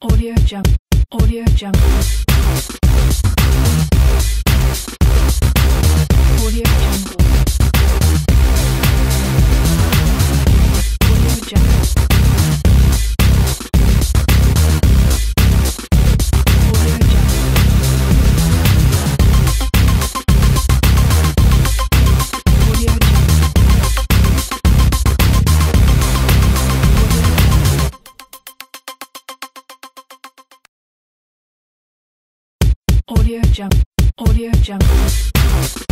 Audio Jungle. Audio Jungle. Audio Jungle. Audio Jungle. Audio Jungle. Audio Jungle. Audio Jungle. Audio Jungle.